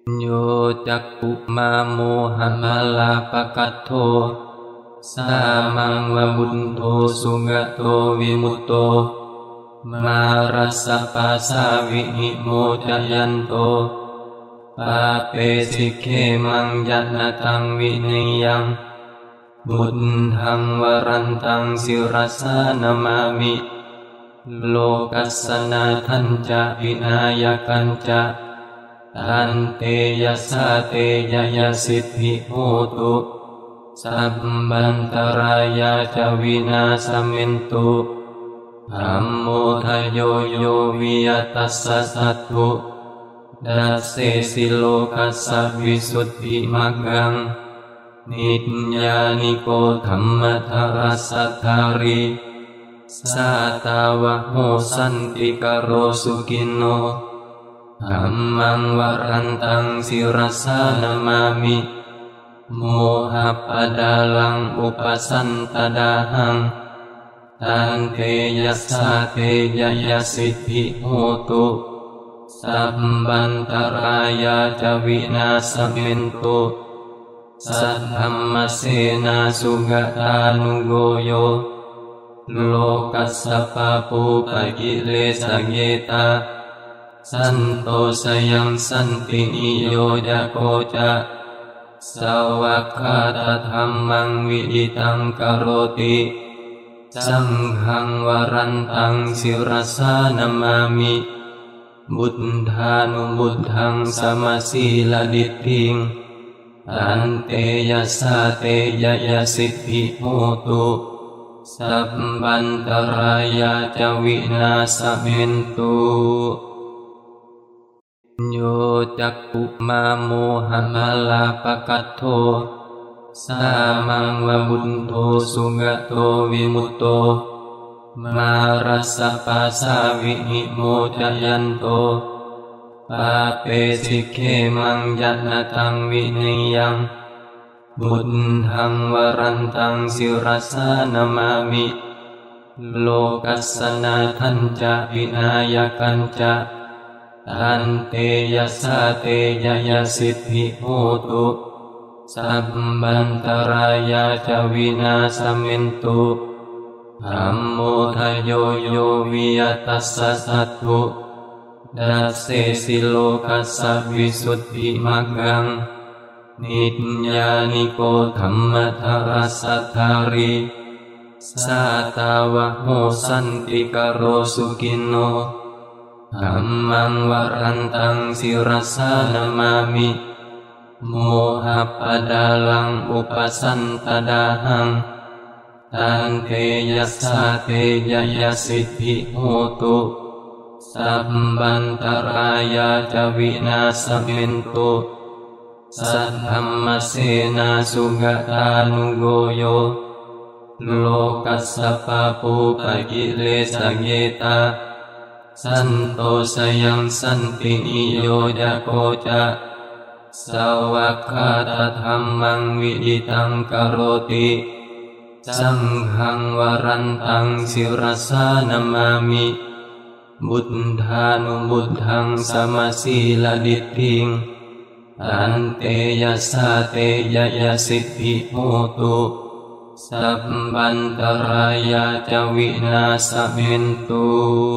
โยจักขุมาโมหะมาลาปะกัตโธสามังวะบุญโธสุงะโตวิมุตโตมารัสสะปาสาวิหิโมจยันโตปาเปสิเขมังยันตังวินิยังบุญทังวรันตังสิรสานามามิโลกัสสนาทันจะวินายกัญจะตันเตยะสาเตยะยะสิทธิโหตุสัมบันตรายาจวินาสมินตุธัมโมทโยโยวิยตัสสะสัตถุดัสเสสิโลกัสสะวิสุทธิมักขังนิจญานิโกธัมมทรัสสัทธาริสาตาวะโหสันติกโรสุกินโนธัมมังวรันตังสิรสานามามิโมหะปดาลังอุปสันตดาหังตันเตยะสาเตยะยะสิทธิโหตุสัมบันตรายาจวินาสมินตุสัทธัมมเสนาสุกตานุโกโยโลกัสสะปะปุปะกิเลสะเยตาสันโตสยังสันตินิโยจะโกจะสวัคคาตธัมมังวิดิตังกโรติสังฆังวรันตังสิรสานามามิบุตธานุบุตถังสมาสีลดิตถิงตันเตยะสาเตยะยะสิทธิโหตุสัพพันตรายาจวินาสมินตุโยจักขุมาโมหะมาลาปะกัตโธสามังวะบุญโธสุงะโตวิมุตโตมารัสสะปาสาวิหิโมจยันโตปาเปสิเขมังยันตังวินิยังบุญทังวรันตังสิรสานามามิโลกัสสนาทันจะวินายกัญจะตันเตยะสาเตยะยะสิทธิโหตุสัมบันตรายาจวินาสมินตุธัมโมทโยโยวิยตัสสะสัตถุดัสเสสิโลกัสสะวิสุทธิมักขังนิจญานิโกธัมมทรัสสัทธาริสาตาวะโหสันติกโรสุกินโนธัมมังวรันตังสิรสานามามิโมหะปดาลังอุปสันตดาหังตันเตยะสาเตยะยะสิทธิโหตุสัพพันตรายาจวินาสมินตุสัทธัมมเสนาสุกตานุโกโยโลกัสสะปะปุปะกิเลสะเยตาสันโตสยังสันตินิโยจะโกจะสวัคคาตธัมมังวิดิตังกโรติสังฆังวรันตังสิรสานามามิบุตธานุบุตถังสมาสีลดิตถิงตันเตยะสาเตยะยะสิทธิโหตุสัพพันตรายาจวินาสมินตุ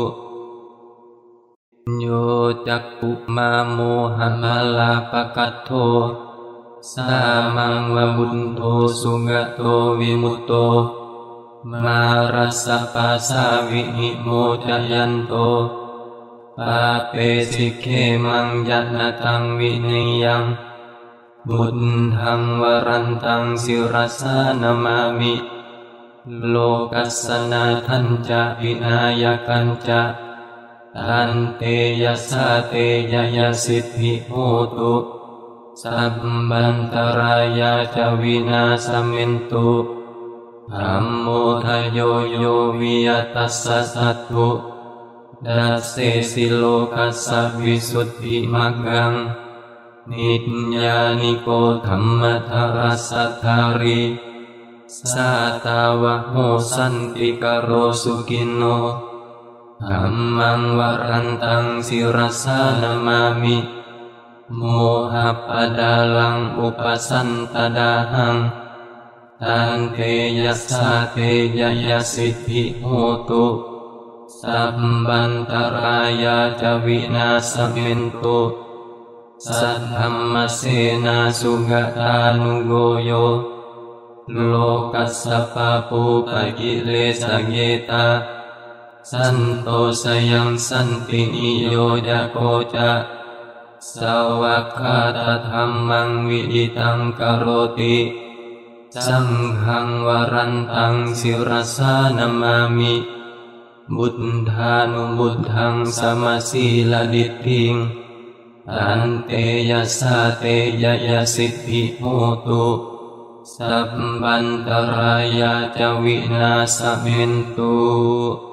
โยจักขุมาโมหะมาลาปะกัตโธสามังวะบุญโธสุงะโตวิมุตโตมารัสสะปาสาวิหิโมจยันโตปาเปสิเขมังยันตังวินิยังบุญทังวรันตังสิรสานามามิโลกัสสนาทันจะวินายกัญจะตันเตยะสาเตยะยะสิทธิโหตุสัพพันตรายาจวินาสมินตุธัมโมทโยโยวิยตัสสะสัตถุดัสเสสิโลกัสสะวิสุทธิมักขังนิจญานิโกธัมมทรัสสัทธาริสาตาวะโหสันติกโรสุกินโนธัมมังวรันตังสิรสานามามิ โโมหะปะดาลังอุปสันตดาหังตันเตยัสสะเตยยสิทธิโหตุสัพพันตรายาจวินาศเมนตุสัทธัมมเสนาสุกตานุโกโยโลกัสสะปะปุปะกิเลสเกตาสันโตสยังสันตินิโยจะโกจะสวากขาตธัมมังวิดิตังกโรติสังฆังวรันตังศิรสานามามิบุตธานุบุตถังสมาสีลดิตถิงตันเตยัสสะเตยยสิทธิโหตุสัพพันตรายาจวินาศเมนตุ